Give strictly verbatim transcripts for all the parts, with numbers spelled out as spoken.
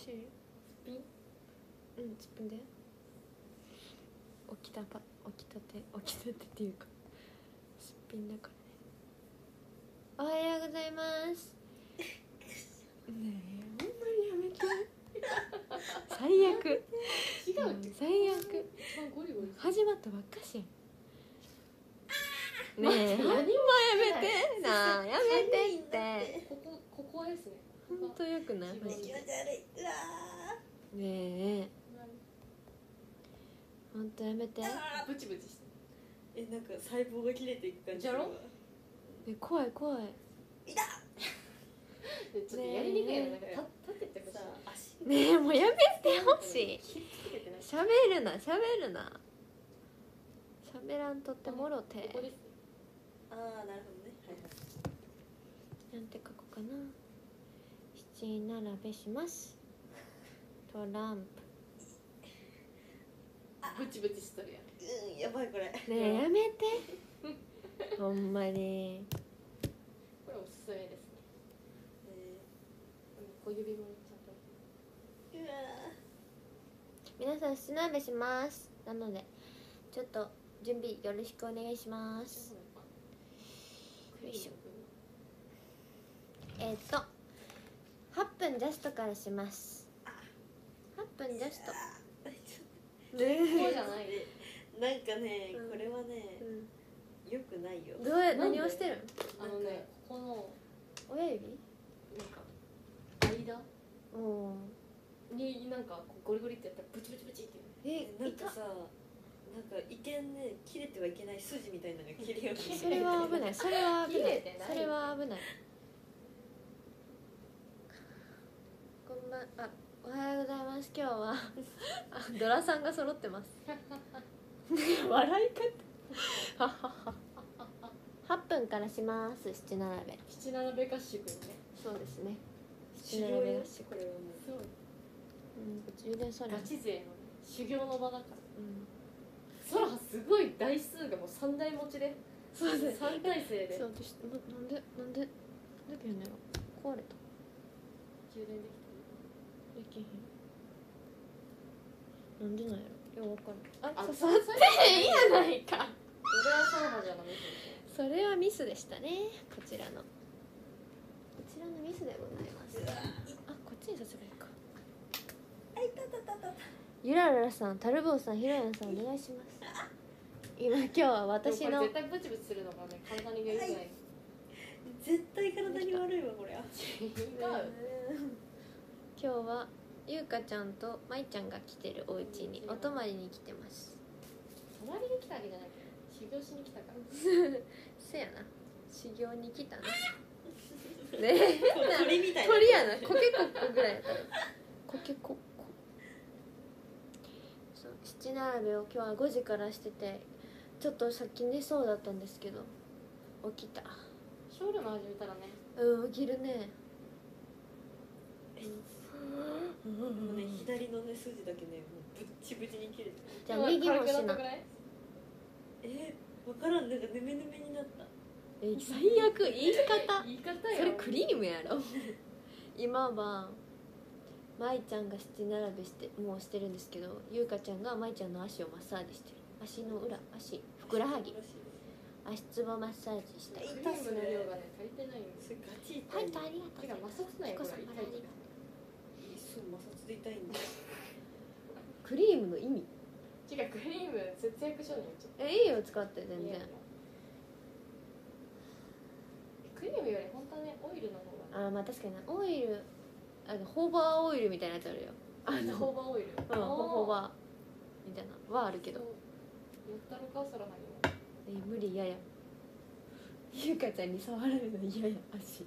しい。 ピンうんすっぴんで起きたば起きたて起きたてっていうかすっぴんだからね。おはようございますねえほんまにやめて最悪違うって、 最悪一番ゴリゴリ始まったばっかしやん。ねえ待ってほんまやめてなあやめてってここここですね。 ほんとよくないマジで。 一番うわねえほんとやめて。 ブチブチしてえ、なんか細胞が切れていく感じじゃろえ怖い怖い。 いたでちょっとやりにくいのなんか立ててほしいさあ足ねえもうやめてほしい。 気つけてない。 しゃべるなしゃべるなしゃべらんとってもろて。 ここですね。 ああ、なるほどね。はいはい。 なんて書こうかな。七並べします。トランブチブチしとるやん。 うん、やばいこれ。 プ。ねえやめてほんまに。 これおすすめですね。 え小指もちゃんと。 ー、うわ皆さん七並べします。なのでちょっと準備よろしくお願いします。よいしょ。えっとはっぷんジャストからします。はっぷんジャスト。 ーこうじゃない。 なんかね、 うんこれはね、 うん良くないよ。 どうやなんで何をしてるん。 あのね、ここの親指なんか間おーになんかこうゴリゴリってやったらブチブチブチっていう。 えなんかさ、なんか一見ね、切れてはいけない筋みたいなのが切れようにそれは危ないそれは危ない切れてないそれは危ない。こんばんあおはようございます。今日はあドラさんが揃ってます笑い方ははははっぷんからします。七並べ。 七並べ合宿にね。 そうですね。 修行よ七並べ合宿。 これはもう。 そう。 うん充電されるガチ勢のね修行の場だから。 うん空すごい台数がもう三台持ちで。 そうです三体制でそう私ななんでなんでなんでけへんのやろ。壊れた充電できてる。 できへんなんでなんやろ。ようわかんない。ああ、 刺そさってへんやないか。 それはそうはじゃなめてる。 それはミスでしたね。こちらのこちらのミスでございます。あこっちにさせばいいか。 あ、いたたたたた。 ゆらららさん、タルボーさん、ひろやんさんお願いします。今今日は私のでもこれ絶対ブチブチするのがね体に良くない。違う。 絶対体に悪いわこれ。 今日はゆうかちゃんとまいちゃんが来てるお家にお泊まりに来てます。 泊まりに来たわけじゃないけど修行しに来たから。 せやな修行に来たな。ねえ鳥みたいな。 鳥やなコケコッコぐらいやったらコケコッコ。そう七並べを今日はごじからしててちょっとさっき寝そうだったんですけど起きた。 ショールの始めたらね。 うん起きるね。 もうね、左のね筋だけね、もうぶっちぶちに切れてる。 じゃあ右もしな。 えー、わからん、なんかヌメヌメになった。 え最悪言い方言い方よ。 それクリームやろ今はまいちゃんが七並べしてもうしてるんですけどゆうかちゃんがまいちゃんの足をマッサージしてる。足の裏足ふくらはぎ足つぼマッサージしたい。 クリームの量がね足りてないんですそれガチ痛。 はいいとありがとうてか摩擦ないよこれ痛いから。 そう、摩擦で痛いんだ。 クリームの意味違うクリーム節約しようねちょっえいいよ使って全然。 といやクリームより本当はねオイルの方があーまあ確かになオイルあのホーバーオイルみたいなやつあるよ。あのホーバーオイル。 うんホーバーみたいなはあるけどそう言ったろかそらはにも。 え無理嫌や。ゆうかちゃんに触られるの嫌や足。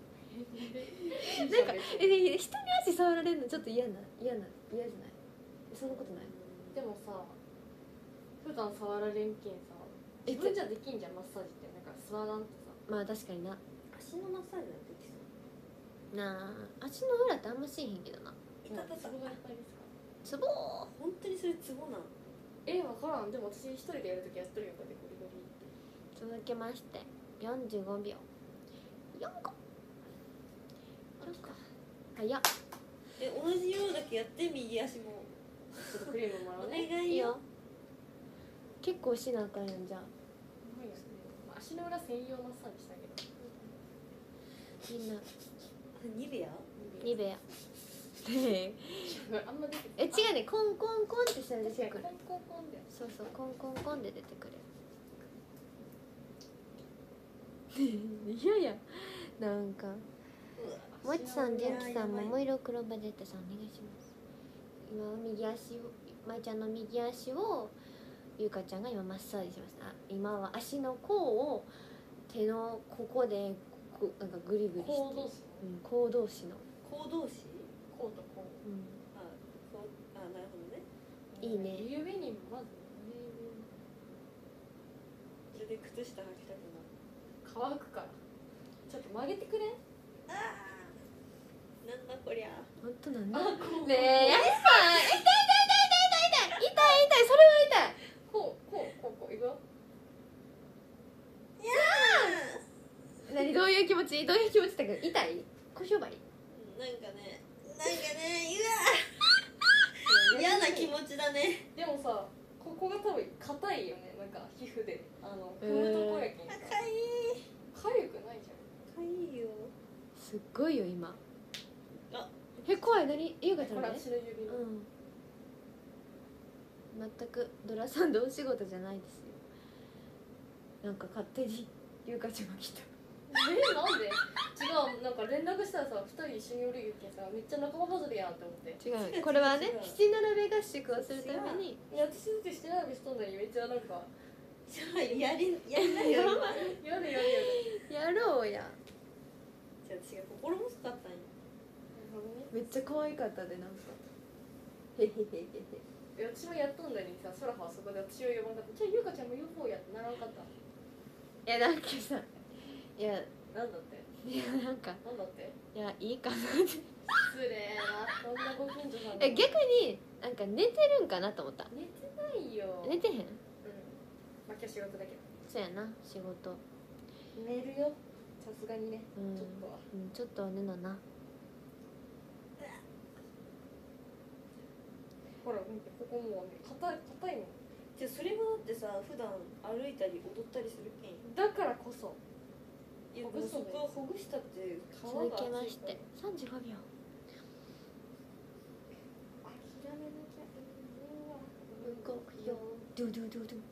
なんかえ人に足触られるのちょっと嫌な嫌な嫌じゃない。そんなことない。 でもさ普段触られんけんさ自分じゃできんじゃんマッサージってなんか座らんとさ。 まあ確かにな。 足のマッサージなんてできそう。 なあ足の裏ってあんましへんけどな。 いたたた。 ツボがいっぱいですか。 ツボー。 本当にそれツボなん。 え分からんでも私一人でやるときやっとるよこうやってゴリゴリって。 続けましてよんじゅうごびょうよんこ。 あるか。 早っ。 ええ同じようだけやって右足もちょっとクリームもらおうね。 願いよ。 結構しなあかんやんじゃあ。 足の裏専用マッサージしたけど。 みんなニベアニベアあんま出てえ違うね、コンコンコンってしたら出てくる。 コンコンコンだよ。 そうそう、コンコンコンで出てくる。いやいや、なんかもちさん、じゅんきさん、桃色黒バデッタさん、お願いします。今右足を、まいちゃんの右足をゆうかちゃんが今マッサージします。あ、今は足の甲を手のここでこなんかグリグリして、 甲同士うん、甲同士の、 甲同士甲と甲。 うん、 あこうあなるほどね。 いいね。 指にもまずそれで靴下履きたくなる。 乾くから。ちょっと曲げてくれ。 ああなんだこりゃ。 本当なんだ。 あ、こう。 ねえ、やりさん、痛い痛い痛い痛い痛い痛い痛い痛い痛い、それは痛い。 こうこうこうこういくよ。 いや何、どういう気持ち、どういう気持ちだけど、痛い、小商売。 ーなんかねなんかねうわ嫌な気持ちだね。 でもさ、ここが多分硬いよね。なんか皮膚であの踏むとこやけんさ。 かいいかゆくないじゃん。 かいいよ。 すっごいよ今。 あえ、怖い、何、ゆうかちゃんね。 これ足の指の。 うん。全くドラさんでお仕事じゃないですよ。なんか勝手にゆうかちゃんが来た。 え、なんで？違う、なんか連絡したらさ、二人一緒におるゆけんさ、めっちゃ仲間外れやんって思って。 違う、 違うこれはね違う、 七並べ合宿をするために。 いや、私だってしてないべしとんのにめっちゃなんかじゃあやりやりなよ今。 やるやるやる。 やろうや。 じゃあ私が心細かったんよ。 なるほどね。 めっちゃ可愛かったで、なんか。へへへへへ。 いや私もやっとんだのにさ、ソラハはそこで私を呼ばなかった。じゃあゆうかちゃんも呼ぼうやってならんかった。 いや、なんかさ、いや、 なんだっていや、なんか、 なんだっていや、いいかなって。 失礼な、そんなご近所さんえ、逆に、なんか寝てるんかなと思った。 寝てないよ。 寝てへん。 うん。まあ今日仕事だけどそうやな、仕事。 寝るよ、さすがにね、 うんちょっとは。 うん、ちょっとは寝なな。 ほら見て、ここもうね、硬い硬いもん。 じゃあそれもだってさ普段歩いたり踊ったりするけん。 だからこそいやほぐすのそこはほぐしたって皮が続けま厚いからしてさんじゅうごびょう。 諦めなきゃいいわ。 動くよ。ドゥドゥドゥドゥ。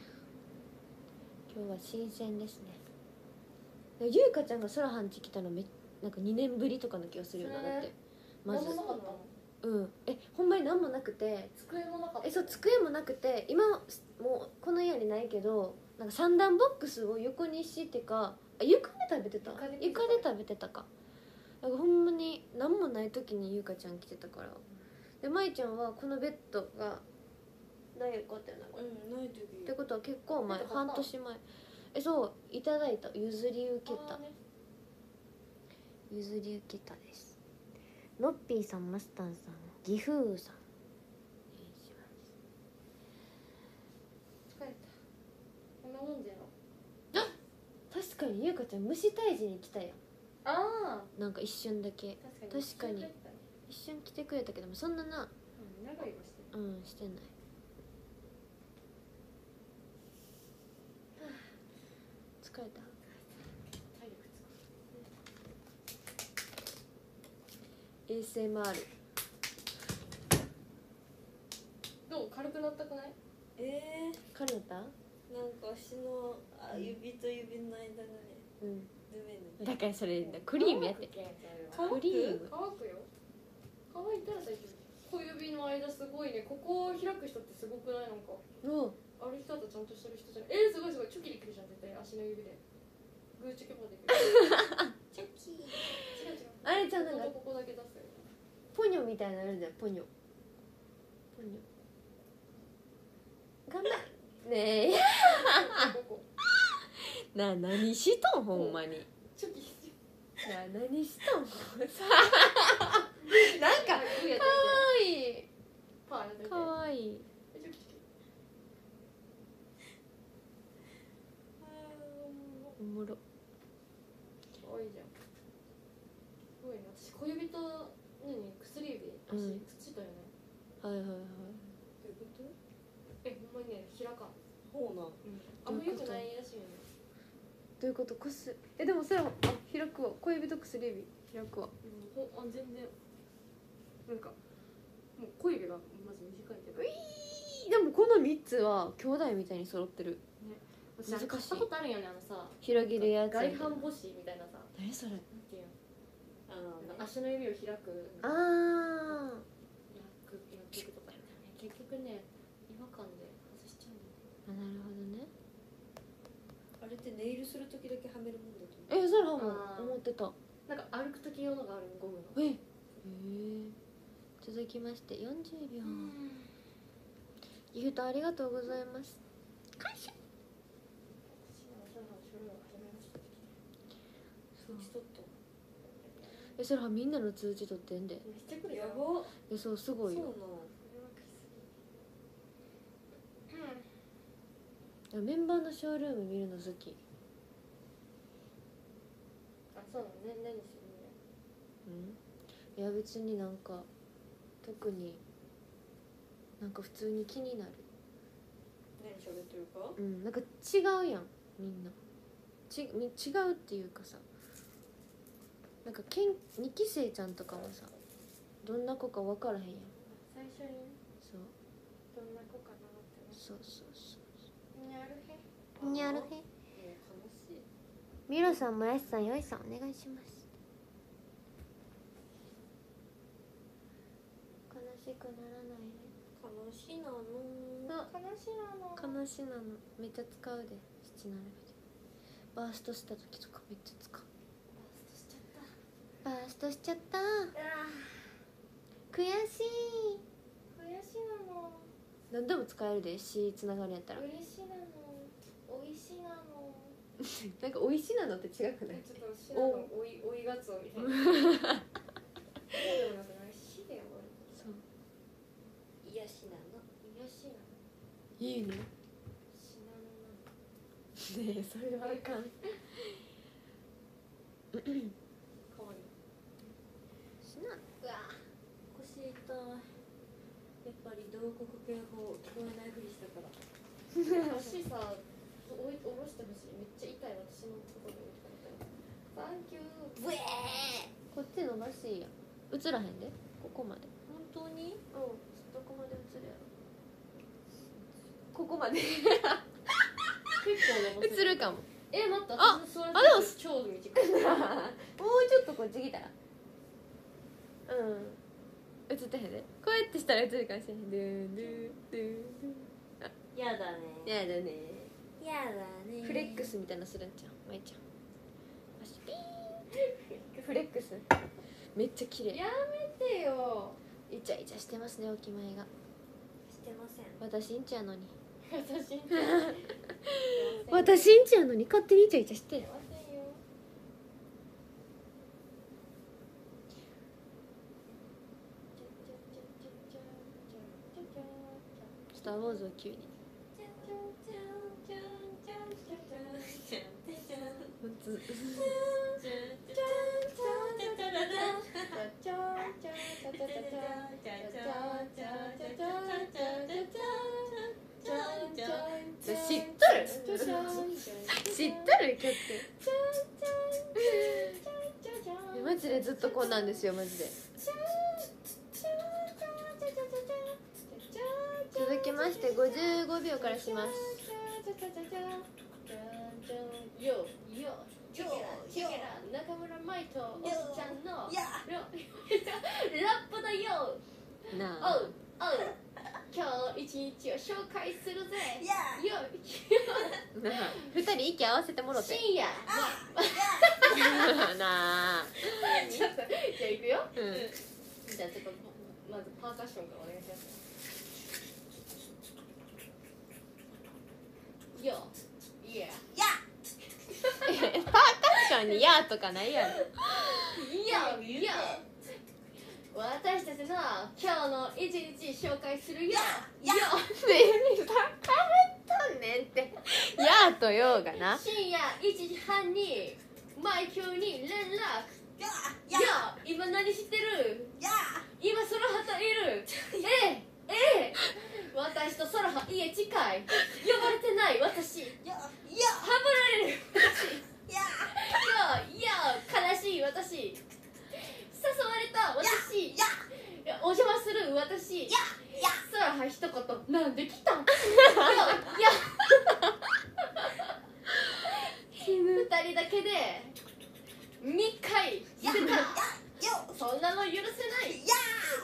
今日は新鮮ですね。ゆうかちゃんがソラハンチ来たのめなんかにねんぶりとかの気がするよな。だってまず何もなかったの？ うんえほんまに何もなくて、 机もなかった。 えそう机もなくて、今もうこの家にないけどなんか三段ボックスを横にしてか、あ床で食べてた床で床で食べてたか。なんかほんまに何もない時にゆうかちゃん来てたから。でまいちゃんはこのベッドがないかってなこれ、 うんない時ってことは結構前、 ベッド買った半年前、えそういただいた、譲り受けた、 あーね譲り受けたです。のっぴーさん、マスタンさん、岐阜さん、お願いし疲れた。こんなもんじゃろ。 ます。確かにゆうかちゃん虫退治に来たやん。 ああ、 なんか一瞬だけ確かに。 確かに一緒だったね。 一瞬来てくれたけども、そんなな、 うん、長いはしてる。 うんしてない。疲れた。 体力使エーエスエムアール。 う。どう軽くなったくない？ えカルタ？ ー、なんか足のあ指と指の間がねうん。 ぬめぬめ。 だからそれクリームやって。 乾くクリーム。 乾くよ。乾いたら大丈夫。小指の間すごいね。ここを開く人ってすごくない？なんかおう。 歩き方ちゃんとしてる人じゃない。えー、すごいすごい。チョキできるじゃん絶対足の指で。グーチョキもできる。 チョキ違う違う。 あれじゃあなんかここだけ出すよ。 ポニョみたいなのあるじゃん、ポニョ。ポニョ。頑張れ。ねえ。 ここ。 なあ、何しとんほんまに。 チョキ。 なあ、何しとんさなんかグーやってみて。 かわいい。 パーやってみて。 かわいい。 チョキチョキ。 おもろ。 可愛いじゃん。すごいね。私小指と何薬指足、 うん、 土だよね。 はいはいはい。 どういうこと？ え、ほんまにね開かん。 ほうな。 うん、あんま良くないらしいよね。 どういうこと？こすえでもそれはあ開くわ。小指と薬指開くわ。 うん、ほあ全然なんかもう小指がまず短いけど。 ういーでもこのみっつは兄弟みたいに揃ってる。 ね、 難しい。 買ったことあるよね、あのさ。 広げるやつ。 外反母趾みたいなさ。 何それ？ なんていうの？ あのね。 足の指を開く。 ああ。 焼く焼くとかね。結局ね違和感で外しちゃうんだよね。 あ、なるほどね。 あれってネイルする時だけはめるもんだと思う。 え、それはもう思ってた。 なんか歩く時用のがあるゴムの。 え、へえ。続きましてよんじゅうびょう。ギフトありがとうございます。感謝。え、それはみんなの通知取ってんで。 めっちゃ来るやよ。 ば。 え、そうすごいよ。メンバーのショールーム見るの好き。 あ、そうなのね。何するうんいや別になんか特になんか普通に気になる。 何喋ってるか？ うんなんか違うやんみんなちみ違うっていうかさ、なんかけんにき生ちゃんとかはさどんな子か分からへんやん。 最初にそうどんな子かなってね。 そうそうそうにゃるへ。 にゃるへ。 もう悲しい。 ミロさんもやしさんよいさんお願いします。悲しくならないね。 悲しいなの。 悲しいなの。 悲しいなのめっちゃ使うで七並べで。バーストした時とかめっちゃ使う。バーストしちゃった。バーストしちゃった。悔しい。 悔しいなの。 何でも使えるで C つながるんやったら。 嬉しいなの。おいしいなの。 なんか美味しいなのって違くない？ ちょっとしなのおいおいがつおみたいな。でもなんかしで終わる。 そう。 癒しなの。 癒しなの。 いいね。 しなのなの。 ねえそれはあかん。 かわいい。 しな。 うわ腰痛い。やっぱり同国警報聞こえないふりしたから。 足さおい下ろしてほしい。めっちゃ痛い私のところで見てたみたいな。サンキュー。 ブエー。 こっち伸ばしいやん。映らへんでここまで。 本当に？ うんどこまで映るやろ。ここまで結構伸ばせ映るかも。 え待った。 あ私の座るあでも超短い。 もうちょっとこっち来たらうん映ってへんで。こうやってしたら映るかもしれへん。ドゥンドゥンドゥンドゥン。 やだね。 やだね。 やだね。 フレックスみたいなするんちゃうまいちゃん。足ピーン。フレックスめっちゃ綺麗。 やめてよ。 イチャイチャしてますねおきまいが。 してません。 私んちやのに私んち私んちやのに勝手にイチャイチャしてる。 ませんよ。 スター・ウォーズを急に知っとる知っとる曲マジでずっとこんなんですよマジで。続きましてごじゅうごびょうからします。 よよチェケラチェケラ中村舞とおっちゃんのやラップだよ。 なあおうおう今日一日を紹介するぜ。 やよなあ二人息合わせてもろて深夜なあちょっとじゃあいくよ。 うんじゃあちょっとまずパーカッションからお願いします。よいややパーカッションに「や」とかないやろ。 よいや私たちの今日の一日紹介するよ。 やよねさかぶっとんねんって「や」と「よ」がな。 深夜いちじはんにマイキューに連絡やいや今何してるや今空畑いるええええ私と空畑家近い呼ばれてない私ややはぶられる私やいやいや悲しい私誘われた私やいやお邪魔する私やや空は一言なんで来たんいやいや二人だけでにかいやしてたよそんなの許せないや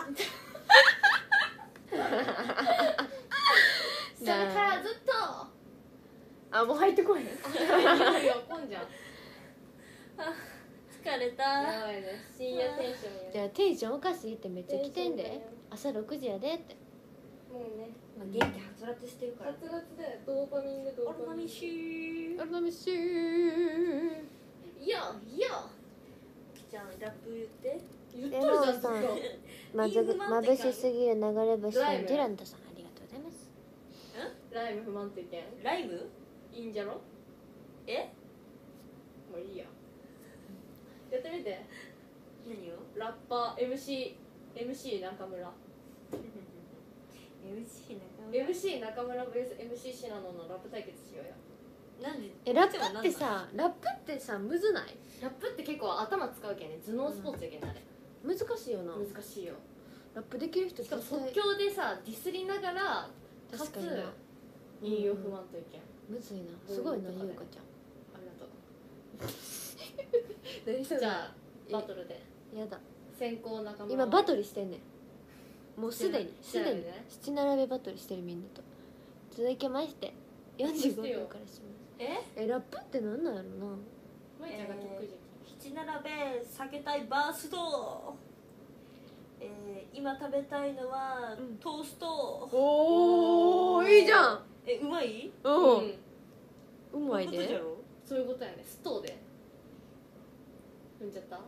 それからずっとあもう入ってこいいやいやこんじゃん疲れたやばいね深夜テンションやじゃあテンションおかしいってめっちゃ来てんテンションだよで朝ろくじやでってもうねまあ元気はつらつしてるからはつらつでドーパミンでドーオルナミパミンシーあらめしーいやいやじゃあラップ言って言っとるじゃんずっとまずまぶしすぎる流れ星さんデュラントさんありがとうございますライム不満って言ってんライムいいんじゃろえもういいややってみて何をラッパー エムシー エムシー 中村エムシー 中村エムシー 中村 ブイエスエムシー シナノンのラップ対決しようやなんでえラップってさラップってさむずないラップって結構頭使うけんね頭脳スポーツやけんねあれ難しいよな難しいよラップできる人しかも絶対即興でさディスりながらかつ確かにないいよ不満と意見むずいなすごいなどういうことかねゆうかちゃんありがと何そうじゃあバトルでやだ先行中村今バトルしてんねんもうすでにしすでにてないね七並べバトルしてるみんなと続きましてよんじゅうごびょうからしますええラップってなんなんやろなまいちゃんが得意じ七並べ避けたいバーストえー、今食べたいのは、 うんトーストおーいいじゃんえうまいゃんううんんうまいでそういうことじゃろそういうことやねストーで踏んじゃったうん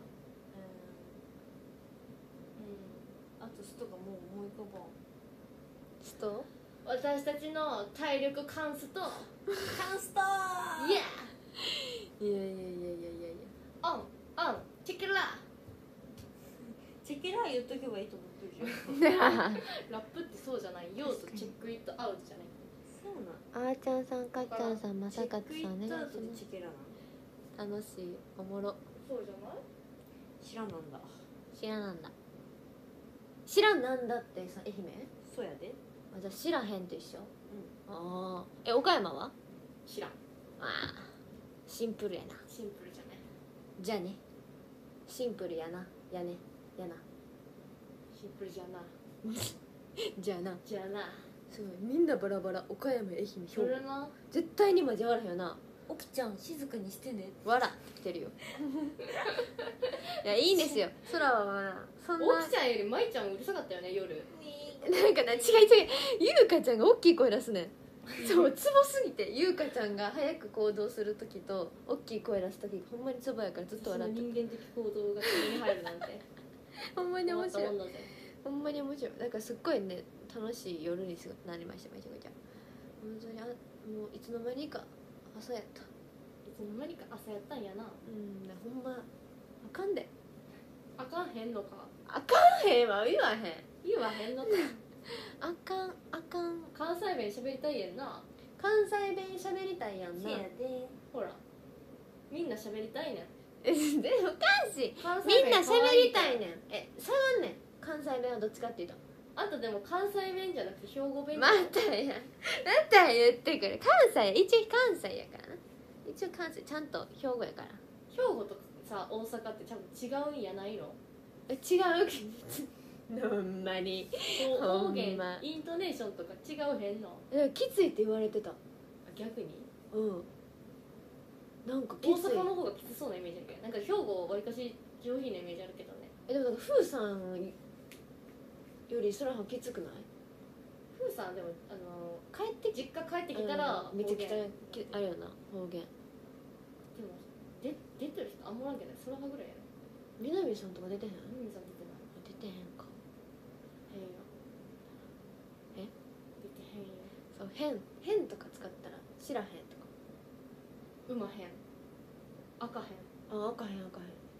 あとストがもう思い浮かばんスト私たちの体力カンスとカンストイエーいやいやいやいやいやいオンオンチェケラチェケラー言っとけばいいと思ってるじゃんやラップってそうじゃない要素チェックイットアウトじゃないそうなんあーちゃんさんかっちゃんさんまさかつさんお願いしチェックイットアウまトでチェケラなのす楽しいおもろそうじゃない知らんなんだ知らなんだ知らんなんだってさ愛媛そうやであじゃあ知らへんと一緒うああえ岡山は知らんああシンプルやなシンプルじゃないじゃあねシンプルやなやねやなシンプルじゃなじゃあなじゃあなすごいみんなバラバラ岡山愛媛兵庫それな絶対に交わらへんよなおきちゃん静かにしてねわらって来てるよいやいいんですよ空はわらそんな奥ちゃんより舞ちゃんうるさかったよね夜なんかな違い違いゆうかちゃんが大きい声出すねんそうツボすぎてゆうかちゃんが早く行動する時と大きい声出す時がほんまにツボやからずっと笑って人間的行動が首に入るなんてほんまに面白い困ったもんだぜほんまに面白いなんかすっごいね楽しい夜にすなりましためちゃめちゃ本当にあもういつの間にか朝やったいつの間にか朝やったんやなうんほんまあかんであかんへんのかあかんへんわ言わへん言わへんのかあかんあかん関西弁喋りたいやんな関西弁喋りたいやんなせやでほらみんな喋りたいねんえでおかしい関西弁みんな喋りた可愛いねんえ触んねん関西弁はどっちかっていうとあんたでも関西弁じゃなくて兵庫弁またやまた言ってくる関西一応関西やからな一応関西ちゃんと兵庫やから兵庫とさ大阪って多分違うんやないのえ違うほんまにこうほ方言んまイントネーションとか違うへんのえきついって言われてたあ逆にうんなんかき大つい阪の方がきつそうなイメージあるけどなんか兵庫わりかし上品なイメージあるけどねえでもなんか風さんよりそらはきつくないふうさんでもあの帰って実家帰ってきたらうんめちゃくちゃ方言きあれよな方言でもで出てる人あんまおらんけどその葉ぐらいやろ南さんとか出てへん海さん出てない出てへんか変よえ出てへんよそう変変とか使ったら知らへんとかうまへん赤へんあ赤へん赤へん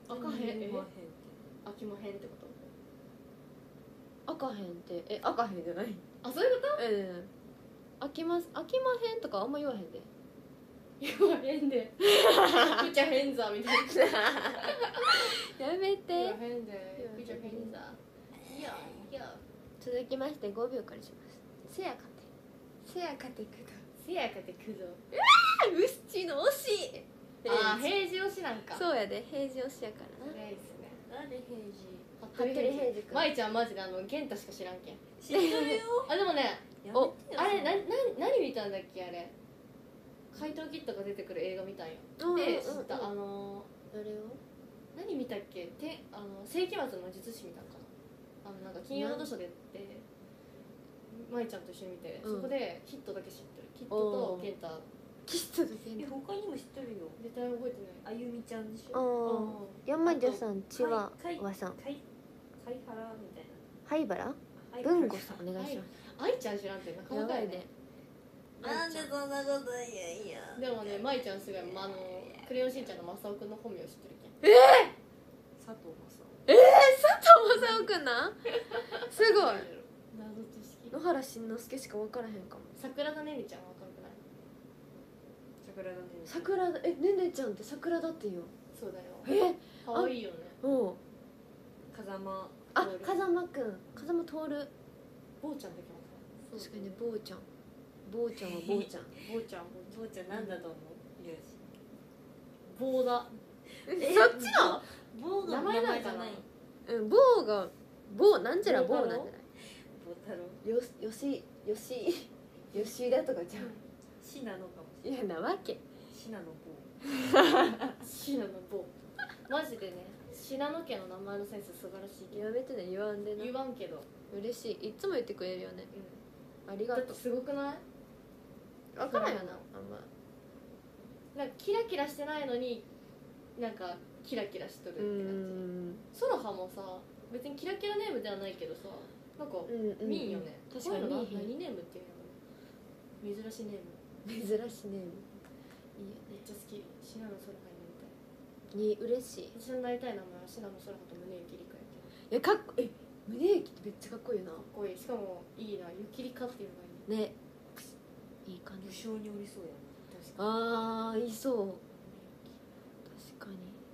開かへんえまへん開きまへんってこと開かへんってえ開かへんじゃないあそういうことうん開きます開きまへんとかあんま言わへんで言わへんでくちゃへんざみたいなやめ言てわへんでくちゃへんざいやいや続きましてごびょうからしますせやかてせやかてくだせやかてくぞうっちの惜しいあー平時推しなんかそうやで平時推しやからなそれいいっすねなんで平時服部平次君舞ちゃんマジであの玄太しか知らんけん知ってるよあでもねやめてよあれななな何見たんだっけあれ怪盗キッドが出てくる映画見たんようんうんうんで知ったあの誰を何見たっけてあの世紀末の術師見たんかなあのなんか金曜ロードショーでやって舞ちゃんと一緒に見て、 うんそこでキッドだけ知ってるキッドと玄太キストだけえ他にも知ってるよ絶対覚えてないあゆみちゃんでしあょー山女さんちはかいわさんかい貝原みたいな灰原はい文吾さんお願いします愛ちゃん知らんってなかなかやねなんでそんなこと言うんやでもね舞ちゃんすごい、まあ、あのクレヨンしんちゃんの正雄くんの本名知ってるけん佐藤正えー、佐藤正雄くんなんすごい謎知識野原しんのすけしか分からへんかも桜田ねねちゃんわかるくない桜田ね桜田えねねちゃんって桜だってよそうだよえ可愛いよねおう風間あ風間くん風間徹坊ちゃんできます確かにね坊ちゃん坊ちゃんは坊ちゃん坊ちゃん坊ちゃんなんだと思うよし坊だえそっちの坊が名前なんかなじゃないうん坊が坊なんちゃら坊なんじゃない坊太郎よよしよし吉田とかじゃんシナノかもしいやなわけれないシナノ坊信濃の坊マジでね信濃家の名前のセンス素晴らしいけどやめてね言わんでな言わんけど、 嬉しいいつも言ってくれるよねありだってがとすごくないう分からんよなあんまなんかキラキラしてないのになんかキラキラしとるってう感んじソロハもさ別にキラキラネームではないけどさなんかうんうんミンよね、 確かにこういうのミン何ネームっていうの珍しいネーム珍しいねいいよねめっちゃ好き信濃ソロハになりたいに嬉しい私のなりたい名前は信濃ソロハと宗行理香やけどいやかっこえ胸駅ってめっちゃかっこいいよなかっこいいしかもいいな雪理香っていうのがいいねいい感武じ将におりそうや確かあーいそう確かに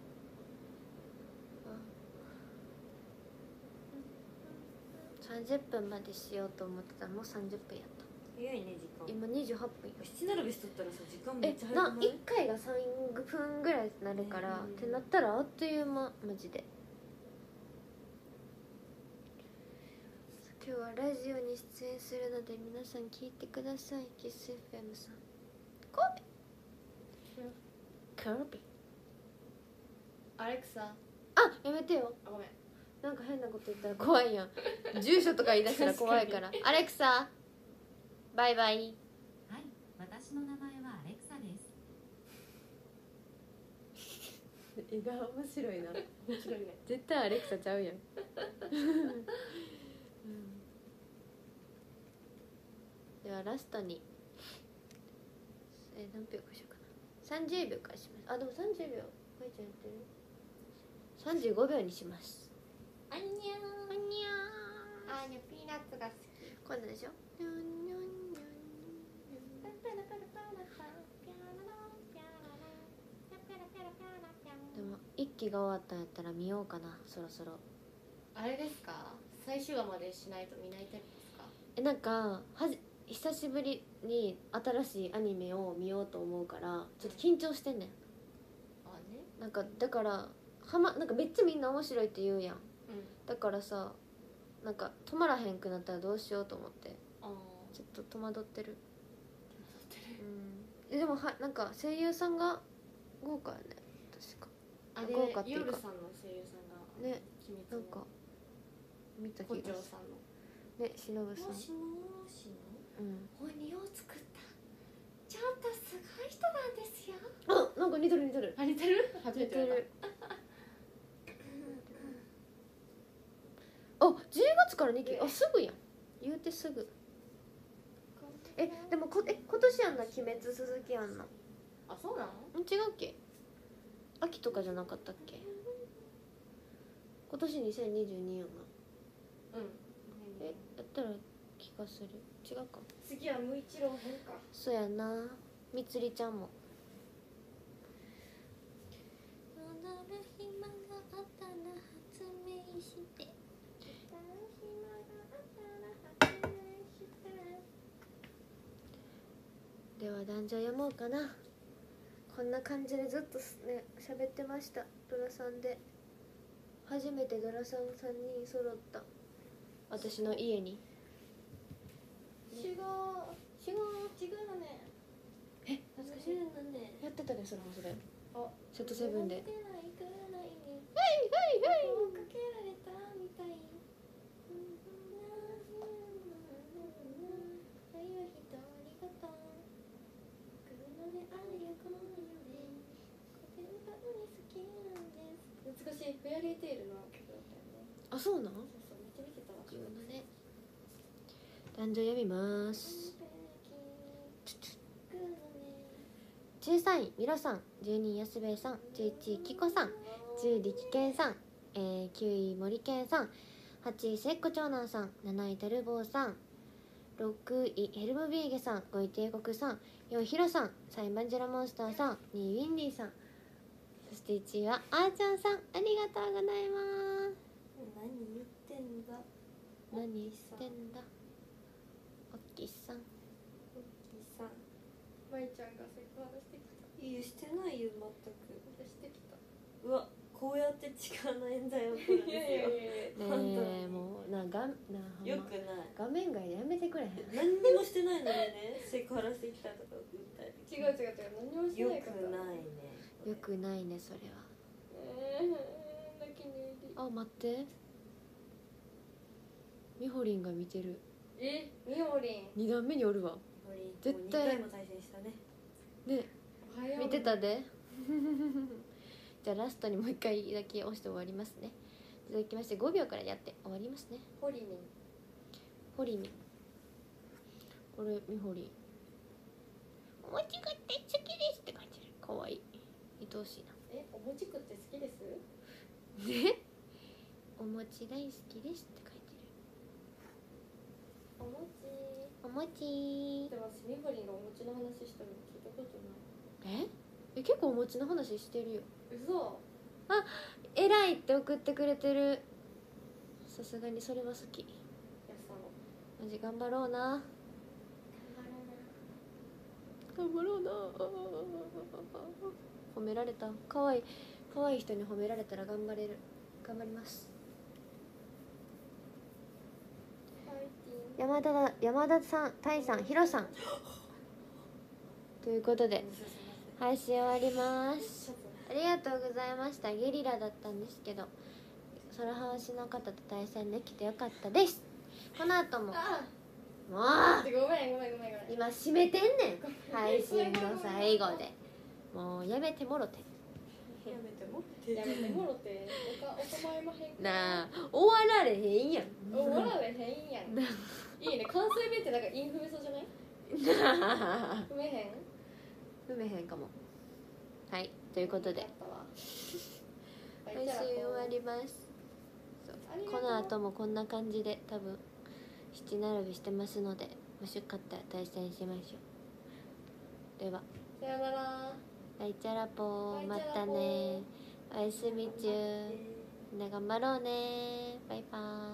さんじゅっぷんまでしようと思ってたらもうさんじゅっぷんやった早いね時間今にじゅうはっぷんよ七並べしとったらさ時間めえっちゃ早くないないっかいがさんぷんぐらいになるから、 うんってなったらあっという間マジで今日はラジオに出演するので皆さん聞いてくださいキス エフエム さんコピーコピーアレクサあやめてよあごめんなんか変なこと言ったら怖いやん住所とか言い出したら怖いからアレクサバイバイはい、私の名前はアレクサです。 絵が面白いな面白いね絶対アレクサちゃうやん、うん、ではラストにえ何秒かしようかなさんじゅうびょうからしますあでもさんじゅうびょうかいちゃんやってるさんじゅうごびょうにしますあんにゃあんにゃーあーにゃピーナッツが好きー今度でしょにょんにょんにょんでも一期が終わったんやったら見ようかなそろそろあれですか最終話までしないと見ないタイプですかえなんかはじ久しぶりに新しいアニメを見ようと思うからちょっと緊張してんねんあねなんかだからはまなんかめっちゃみんな面白いって言うやんうんだからさなんか止まらへんくなったらどうしようと思ってあちょっと戸惑ってるうんえでもはなんか声優さんが豪華やね確かあれ豪華っていうか夜さんの声優さんがね鬼滅のなんか見た胡気がす蝶さんのるねしのぶさんもしもしのうん鬼を作ったちゃんとすごい人なんですよあなんか似てる似てるあ似てる初め似て言われてるあじゅうがつからにきあすぐやん言うてすぐえでもこえ今年やんな鬼滅続きやんなたあそうなのん違うっけ秋とかじゃなかったっけ今年にせんにじゅうにやんな。 うんえやったら気がする。違うか。 次は無一郎編か。 そうやな。みつりちゃんもでは男女読もうかな。こんな感じでずっとね喋ってました。ドラさんで初めてドラさんさんにん揃った。私の家に集合集合違うのね。 え懐かしい。 ね。 やってたねそれもそれあ、 セットセブンでかけられたみたい。懐かしい。フェアリーテイルの曲だったよね。 あそうなん。 そうそう、めっちゃ見てたわ。 自分のね男女読みますじゅうさんいミロさん、じゅうにい安兵衛さん、じゅういちいキコさん、じゅう力健さん、えー、きゅうい森健さん、はちいせっこ長男さん、なないタルボーさん、ろくいヘルムビーゲさん、ごい帝国さん、よんヒロさん、さんいバンジェラモンスターさん、にいウィンディさん、そしていちいはあーちゃんさん。ありがとうございます。 何言ってんだ。 何言ってんだおっきさん。 おっきいさん。 まいちゃんがセクハラしてきた。 いいよしてないよ全く。 してきた。 うわこうやって力の冤罪を起こるんですよ。 ねえもうながなほんまよくない。 画面外でやめてくれへん。 何にもしてないのにねセクハラしてきたとか訴えて。 違う違う違う、何もしてよないから。 くないね。 よくないねそれは。 えー、泣き寝入り。 あ待ってみほりんが見てる。 え、みほりん。 にだんめにおるわ。絶対にかいも対戦したね。 ねおはよう。 見てたでじゃあラストにもう一回だけ押して終わりますね。続きましてごびょうからやって終わりますね。 ホリミン。 ほりみんこれみほりんおもちがって好きですって感じる。かわいい愛おしいな。 え、お餅食って好きです。 ねお餅大好きですって書いてる。 お餅。 お餅でも私みほりんがお餅の話したの聞いたことない。 ええ結構お餅の話してるよ。 嘘。 えらいって送ってくれてる。さすがにそれは好き。 やさの。 マジ頑張ろうな頑張ろうな。褒められた。かわいいかわいい人に褒められたら頑張れる。頑張ります。山田だ山田さん、タイさん、ヒロさんということで配信終わります。ありがとうございました。ゲリラだったんですけど空ハウスの方と対戦できてよかったです。この後もあもあ。 うごめんごめんごめんごめん。 今締めてんねん配信の最後でもうやめてもろてやめてもって。 やめてもろて。おかお構いまへんか。 なあ終わられへんやん終わられへんやん。いいね、関西弁ってなんかインフメそうじゃない？踏めへん？ 踏めへんかも。はいということでよかったわ。 配信終わります。そうありがとうこの後もこんな感じで多分七並びしてますのでもしよかったら対戦しましょう。ではさよなら。 ライチャラポーまバイチャラポーたねおやすみちゅうみんな頑張ろうねバイバーイ。